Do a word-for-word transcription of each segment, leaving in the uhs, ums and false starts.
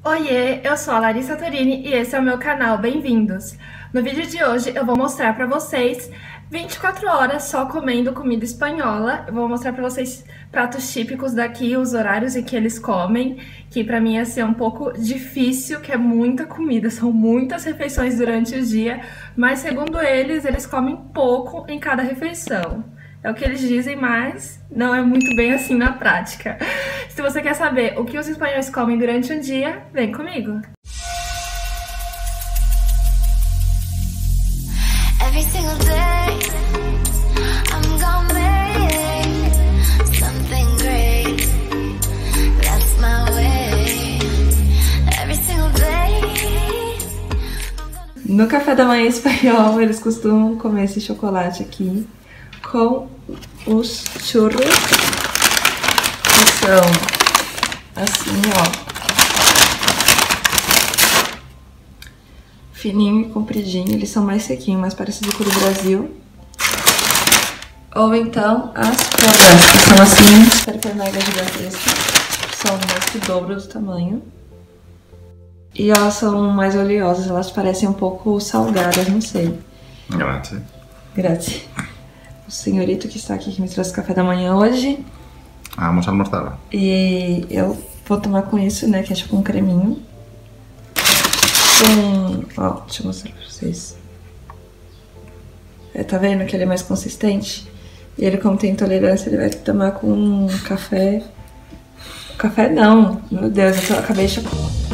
Oiê, eu sou a Larissa Torini e esse é o meu canal, bem-vindos! No vídeo de hoje eu vou mostrar pra vocês vinte e quatro horas só comendo comida espanhola. Eu vou mostrar pra vocês pratos típicos daqui, os horários em que eles comem, que pra mim ia ser um pouco difícil, que é muita comida, são muitas refeições durante o dia, mas segundo eles, eles comem pouco em cada refeição. É o que eles dizem, mas não é muito bem assim na prática. Se você quer saber o que os espanhóis comem durante um dia, vem comigo! Every single day, I'm gonna make something great. That's my way. Every single day. No café da manhã espanhol, eles costumam comer esse chocolate aqui com os churros, que são assim, ó, fininho e compridinho. Eles são mais sequinhos, mais parecidos com o do Brasil. Ou então as porras, que são assim, super mega gigantescas, são mais que o dobro do tamanho. E elas são mais oleosas, elas parecem um pouco salgadas, não sei. Grazie. Grazie. O senhorito que está aqui, que me trouxe café da manhã hoje. Vamos almoçar. E eu vou tomar com isso, né, que é tipo um creminho. Com... Ó, deixa eu mostrar pra vocês. É, tá vendo que ele é mais consistente? E ele, como tem intolerância, ele vai tomar com café... Café não, meu Deus, eu acabei de...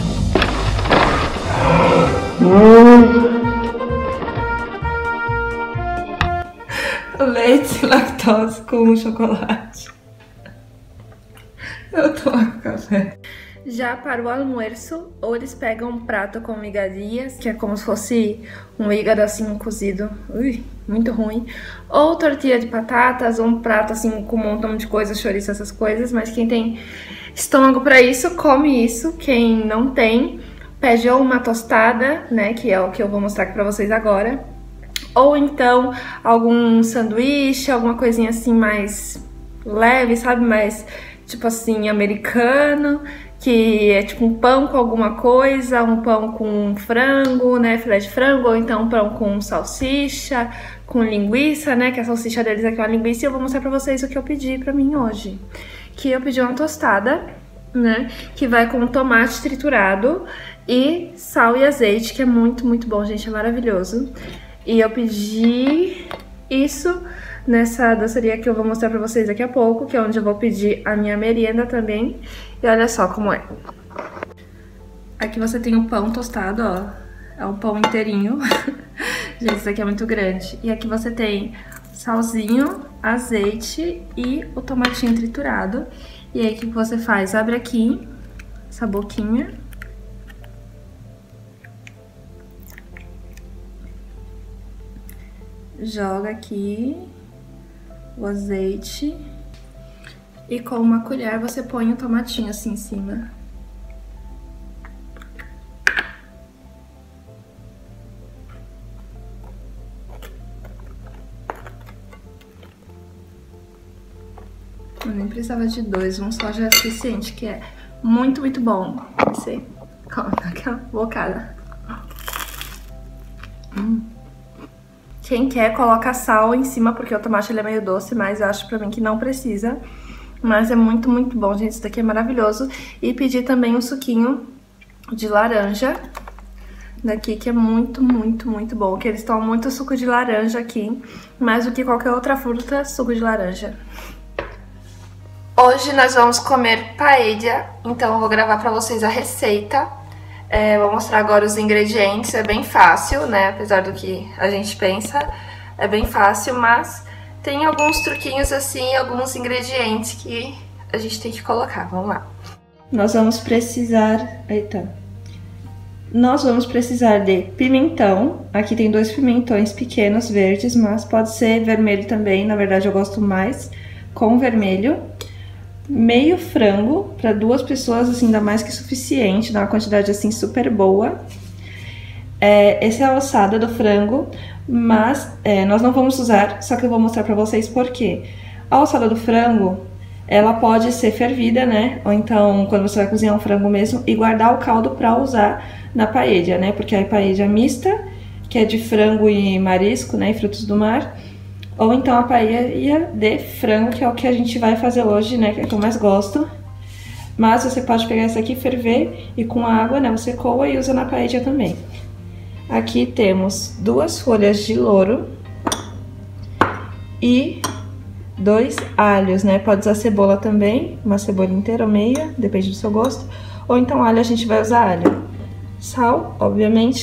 Leite, lactose com chocolate. Eu tomo café. Já para o almoço, ou eles pegam um prato com migalhas, que é como se fosse um hígado assim cozido, ui, muito ruim, ou tortilha de batatas, ou um prato assim com um montão de coisas, chouriço, essas coisas, mas quem tem estômago para isso, come isso. Quem não tem, pede ou uma tostada, né, que é o que eu vou mostrar aqui para vocês agora, ou então algum sanduíche, alguma coisinha assim mais leve, sabe? Mais tipo assim, americano, que é tipo um pão com alguma coisa, um pão com frango, né? Filé de frango, ou então um pão com salsicha, com linguiça, né? Que a salsicha deles aqui é uma linguiça. E eu vou mostrar pra vocês o que eu pedi pra mim hoje. Que eu pedi uma tostada, né? Que vai com tomate triturado e sal e azeite, que é muito, muito bom, gente. É maravilhoso. E eu pedi isso nessa doceria que eu vou mostrar pra vocês daqui a pouco, que é onde eu vou pedir a minha merienda também. E olha só como é. Aqui você tem o pão tostado, ó. É um pão inteirinho. Gente, isso aqui é muito grande. E aqui você tem salzinho, azeite e o tomatinho triturado. E aí o que você faz? Abre aqui essa boquinha. Joga aqui o azeite e com uma colher você põe o tomatinho assim em cima. Eu nem precisava de dois, um só já é suficiente, que é muito, muito bom. Você come aquela bocada. Hum. Quem quer, coloca sal em cima, porque o tomate ele é meio doce, mas eu acho pra mim que não precisa. Mas é muito, muito bom, gente. Isso daqui é maravilhoso. E pedi também um suquinho de laranja daqui, que é muito, muito, muito bom. Que eles tomam muito suco de laranja aqui, mais do que qualquer outra fruta, suco de laranja. Hoje nós vamos comer paella, então eu vou gravar pra vocês a receita. É, vou mostrar agora os ingredientes, é bem fácil, né, apesar do que a gente pensa, é bem fácil, mas tem alguns truquinhos assim, alguns ingredientes que a gente tem que colocar, vamos lá. Nós vamos precisar, eita, nós vamos precisar de pimentão, aqui tem dois pimentões pequenos, verdes, mas pode ser vermelho também, na verdade eu gosto mais com vermelho. Meio frango, para duas pessoas, assim, dá mais que suficiente, dá uma quantidade, assim, super boa. É, essa é a ossada do frango, mas é, nós não vamos usar, só que eu vou mostrar pra vocês por quê. A ossada do frango, ela pode ser fervida, né? Ou então, quando você vai cozinhar um frango mesmo, e guardar o caldo para usar na paella, né? Porque a paella mista, que é de frango e marisco, né? E frutos do mar. Ou então a paella de frango, que é o que a gente vai fazer hoje, né? Que é o que eu mais gosto. Mas você pode pegar essa aqui, ferver e com água, né? Você coa e usa na paella também. Aqui temos duas folhas de louro e dois alhos, né? Pode usar cebola também, uma cebola inteira ou meia, depende do seu gosto. Ou então alho, a gente vai usar alho. Sal, obviamente.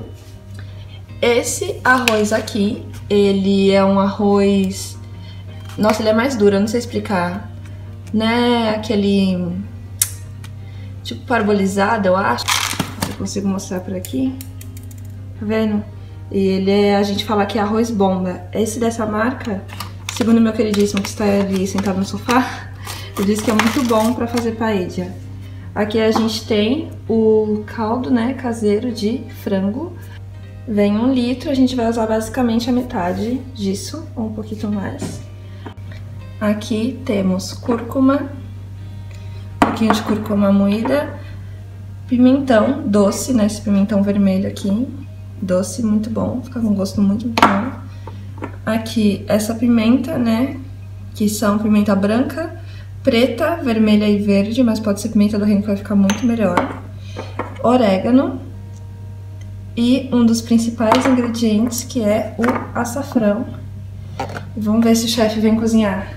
Esse arroz aqui, ele é um arroz... Nossa, ele é mais duro, eu não sei explicar. Né? Aquele... tipo parbolizado, eu acho. Eu consigo mostrar por aqui. Tá vendo? E ele é... a gente fala que é arroz bomba. Esse dessa marca, segundo meu queridíssimo que está ali sentado no sofá, ele disse que é muito bom pra fazer paella. Aqui a gente tem o caldo, né, caseiro de frango. Vem um litro, a gente vai usar basicamente a metade disso, ou um pouquinho mais. Aqui temos cúrcuma, um pouquinho de cúrcuma moída, pimentão doce, né, esse pimentão vermelho aqui, doce, muito bom, fica com um gosto muito, muito bom. Aqui essa pimenta, né, que são pimenta branca, preta, vermelha e verde, mas pode ser pimenta do reino que vai ficar muito melhor. Orégano. E um dos principais ingredientes, que é o açafrão. Vamos ver se o chefe vem cozinhar.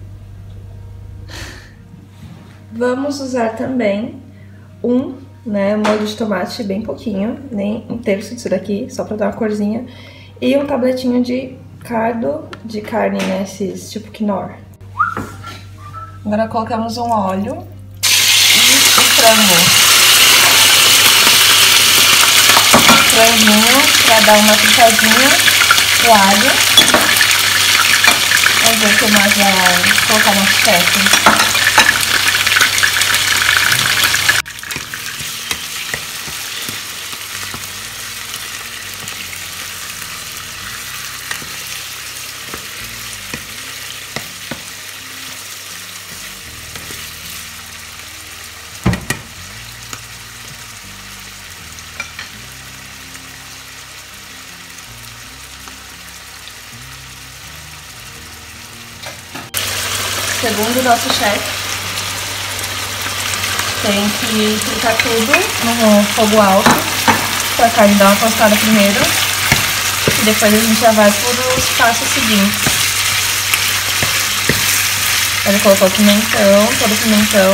Vamos usar também um, né, molho de tomate bem pouquinho, nem um terço disso daqui, só pra dar uma corzinha. E um tabletinho de caldo de carne, né, esses tipo quinoa. Agora colocamos um óleo e o frango. Franguinho pra dar uma fritadinha, o alho. Vamos ver o que mais vai colocar no chefe. Segundo o nosso chefe, tem que fritar tudo no fogo alto, pra carne dar uma tostada primeiro, e depois a gente já vai por os passos seguintes. Ele colocou pimentão, todo o pimentão.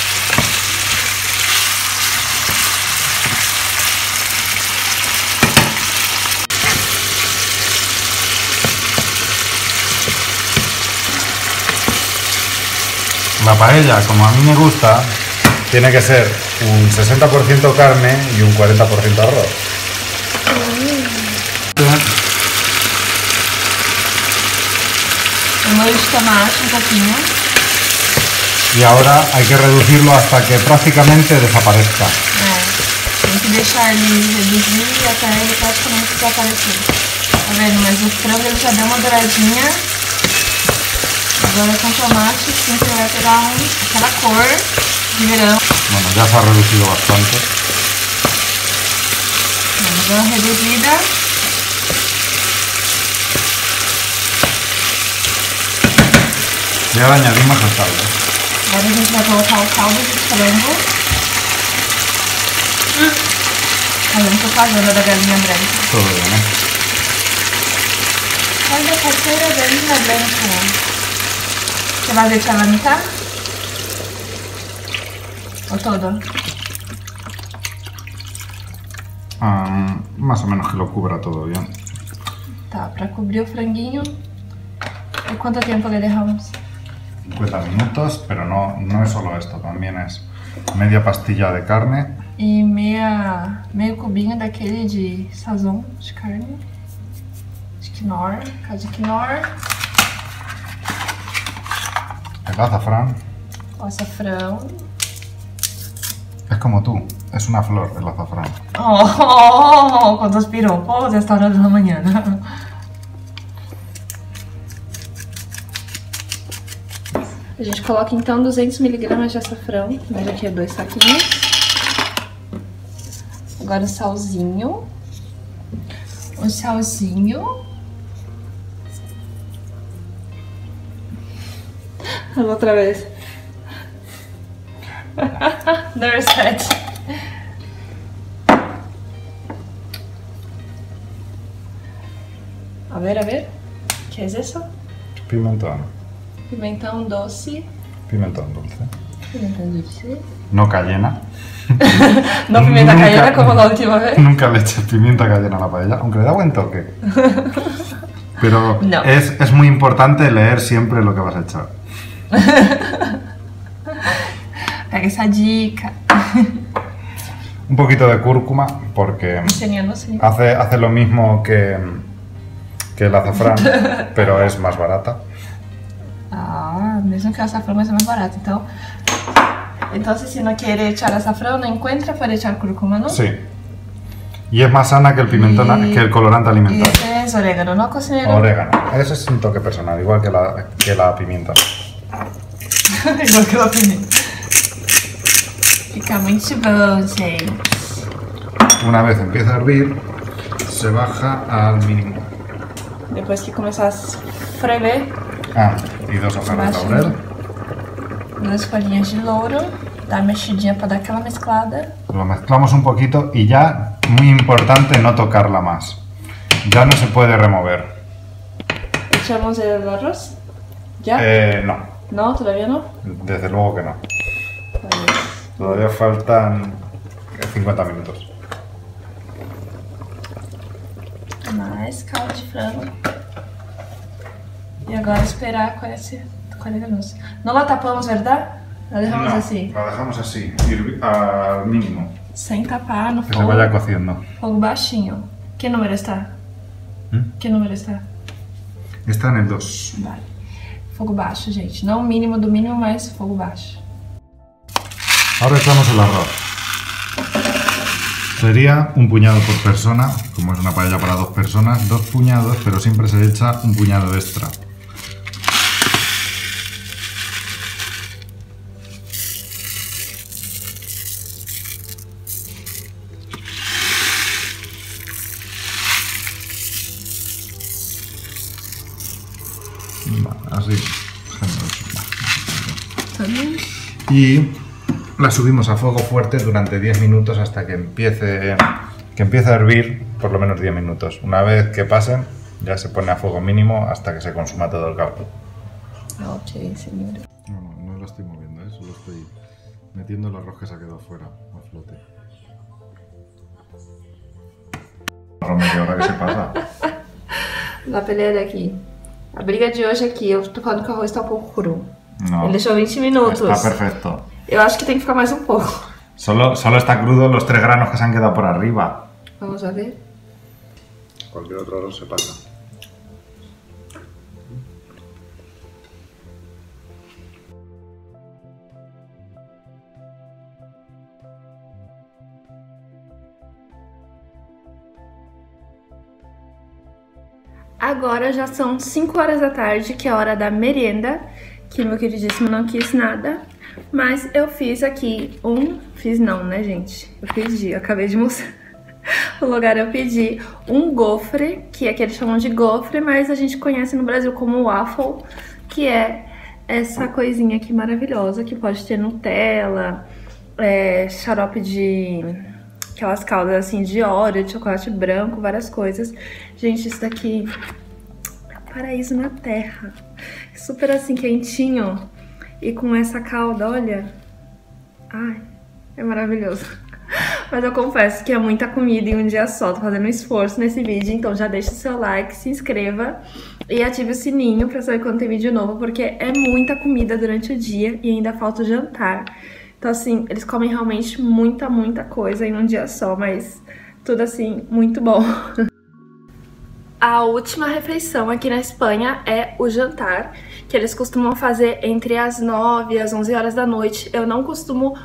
La paella, como a mí me gusta, tiene que ser un sesenta por ciento carne y un cuarenta por ciento arroz. Un molho de tomate, un poquinho. Y ahora hay que reducirlo hasta que prácticamente desaparezca. É, tem que deixar ele reduzir até ele praticamente desaparecer. Tá vendo? Mas o frango ele já deu uma douradinha. Agora com tomate sempre vai pegar um, aquela cor de verão. Bueno, ya se ha reducido bastante. Vamos dar uma reduzida. Y ahora añadimos el caldo. Agora a gente vai colocar o caldo de frango. Hum. Fazendo propaganda da galinha branca. Todo bien, ¿eh? Olha a parceira da galinha branca. Você vai deixar ela mitad? ¿O todo? Ah, más o menos que lo cubra todo bien. Tá, pra cobrir o franguinho. ¿Y cuánto tiempo le dejamos? cincuenta minutos, pero no, no es solo esto, también es media pastilla de carne. E meia, meio cubinho daquele de sazon de carne. De quinoa, caldo de quinoa. El azafrán. O açafrão. Es como tú, es una flor el azafrán. Oh, quantos piropos esta hora da manhã. A gente coloca então duzentos miligramas de açafrão, mas aqui é dois saquinhos. Agora o salzinho. O salzinho. Outra vez. Nurse set. A ver, a ver. ¿Qué es eso? Pimentón. Pimentón doce. Pimentón dulce. Pimentón dulce. No cayena. No pimienta Nunca- cayena como la última vez. Nunca le eches pimienta cayena a la paella, aunque le da buen toque. Pero No. es, es muy importante leer siempre lo que vas a echar. Pega esa dica. Un poquito de cúrcuma porque Enseñando, sí. hace, hace lo mismo que, que el azafrán, pero es más barata. Ah, mesmo que o açafrão, mas é mais barato. Então, então se não quer echar açafrão, não encontra, pode echar cúrcuma, ¿no? Sí. Y es más sana que el pimentón, Y- que el colorante Y alimentario. este es orégano, ¿no, cocinero? Orégano. Ese es un toque personal, igual que la, que la pimienta. Igual que la pimenta. Fica muito bom, gente. Una vez empieza a hervir, se baja al mínimo. Depois que começar a ferver, Ah, y dos hojas de Baixo. laurel. duas folhinhas de louro, dá uma mexidinha para dar aquela mesclada. Lo mezclamos un poquito y ya, muy importante, no tocarla más. Ya no se puede remover. Echamos el arroz. ¿Ya? Eh, no, No, todavía no. desde luego que no. Pues, Todavía faltan cincuenta minutos. mais caldo de frango. E agora esperar quarenta, quarenta minutos. Não la tapamos, verdade? La dejamos No, assim. la dejamos así, hirvi- al mínimo, Sem tapar, no que se fogo. vaya cociendo. Fogo baixinho. Que número está? ¿Mm? Que número está? Está en el dos. Vale. Fogo baixo, gente. Não o mínimo do mínimo, mas fogo baixo. Ahora echamos el arroz. Sería un puñado por persona, como es una paella para dos personas, dos puñados, pero siempre se echa un puñado extra. Vale, así, generoso. Também. Y la subimos a fuego fuerte durante diez minutos hasta que empiece, que empiece a hervir, por lo menos diez minutos. Una vez que pasen, ya se pone a fuego mínimo hasta que se consuma todo el caldo. Ok, senhora. No, no, no lo estoy moviendo, ¿eh? Solo estoy metiendo el arroz que se ha quedado fuera, a flote. Romero, ¿ahora qué se pasa? La pelea daqui. A briga de hoje aqui, eu tô falando que o arroz tá um pouco cru. No, Ele deixou vinte minutos. está perfecto. Eu acho que tem que ficar mais um pouco. Solo, solo está crudo los tres granos que se han quedado por arriba. Vamos a ver. Cualquier otro arroz se pasa. Agora já são cinco horas da tarde, que é a hora da merienda, que meu queridíssimo não quis nada. Mas eu fiz aqui um... Fiz não, né, gente? Eu pedi, eu acabei de mostrar. O lugar eu pedi um gofre, que é que eles chamam de gofre, mas a gente conhece no Brasil como waffle, que é essa coisinha aqui maravilhosa, que pode ter Nutella, é, xarope de... aquelas caldas assim de óleo, de chocolate branco, várias coisas. Gente, isso daqui é um paraíso na terra. Super assim, quentinho. E com essa calda, olha. Ai, é maravilhoso. Mas eu confesso que é muita comida em um dia só. Tô fazendo um esforço nesse vídeo, então já deixa o seu like, se inscreva e ative o sininho pra saber quando tem vídeo novo, porque é muita comida durante o dia e ainda falta o jantar. Então, assim, eles comem realmente muita, muita coisa em um dia só, mas tudo, assim, muito bom. A última refeição aqui na Espanha é o jantar, que eles costumam fazer entre as nove e as onze horas da noite. Eu não costumo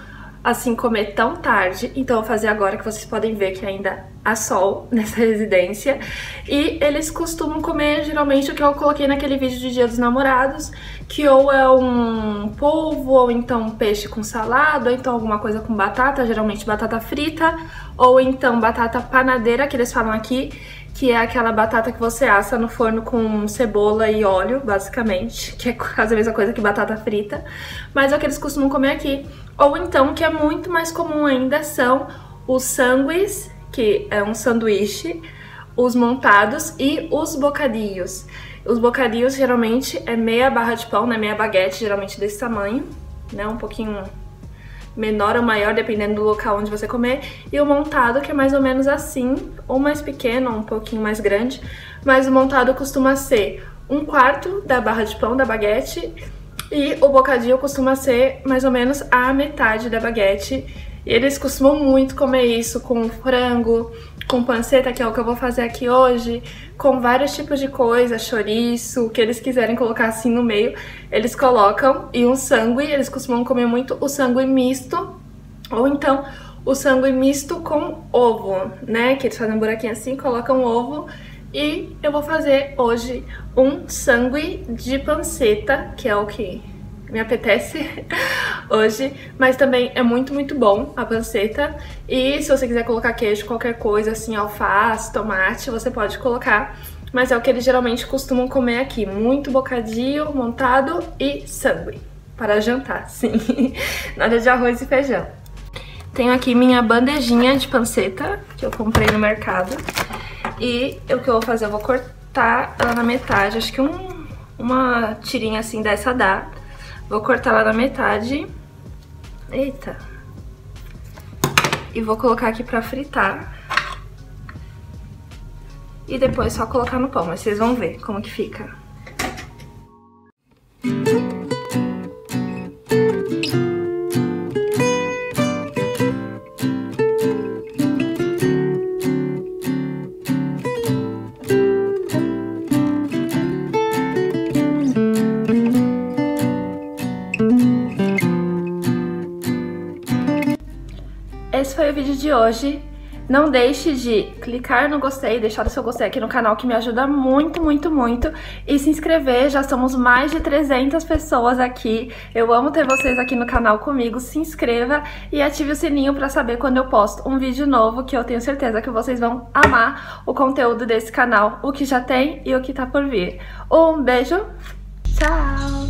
assim comer tão tarde, então eu vou fazer agora que vocês podem ver que ainda há sol nessa residência. E eles costumam comer geralmente o que eu coloquei naquele vídeo de Dia dos Namorados, que ou é um polvo, ou então peixe com salada, ou então alguma coisa com batata, geralmente batata frita, ou então batata panadeira, que eles falam aqui, que é aquela batata que você assa no forno com cebola e óleo, basicamente, que é quase a mesma coisa que batata frita, mas é o que eles costumam comer aqui. Ou então, que é muito mais comum ainda, são os sangues, que é um sanduíche, os montados e os bocadinhos. Os bocadinhos geralmente é meia barra de pão, né, meia baguete, geralmente desse tamanho, né, um pouquinho menor ou maior, dependendo do local onde você comer, e o montado, que é mais ou menos assim, ou mais pequeno, ou um pouquinho mais grande, mas o montado costuma ser um quarto da barra de pão, da baguete, e o bocadinho costuma ser mais ou menos a metade da baguete. E eles costumam muito comer isso com frango, com panceta, que é o que eu vou fazer aqui hoje, com vários tipos de coisa, chouriço, o que eles quiserem colocar assim no meio, eles colocam. E um sangue, eles costumam comer muito o sangue misto, ou então o sangue misto com ovo, né? Que eles fazem um buraquinho assim, colocam ovo. E eu vou fazer hoje um sangue de panceta, que é o que me apetece hoje, mas também é muito, muito bom a panceta. E se você quiser colocar queijo, qualquer coisa assim, alface, tomate, você pode colocar. Mas é o que eles geralmente costumam comer aqui, muito bocadinho, montado e sangue, para jantar, sim. Nada de arroz e feijão. Tenho aqui minha bandejinha de panceta, que eu comprei no mercado. E o que eu vou fazer, eu vou cortar ela na metade, acho que um, uma tirinha assim dessa dá. Vou cortar ela na metade. Eita. E vou colocar aqui pra fritar. E depois só colocar no pão, mas vocês vão ver como que fica. Esse foi o vídeo de hoje. Não deixe de clicar no gostei, deixar o seu gostei aqui no canal, que me ajuda muito, muito, muito. E se inscrever, já somos mais de trezentas pessoas aqui. Eu amo ter vocês aqui no canal comigo. Se inscreva e ative o sininho pra saber quando eu posto um vídeo novo, que eu tenho certeza que vocês vão amar o conteúdo desse canal, o que já tem e o que tá por vir. Um beijo, tchau!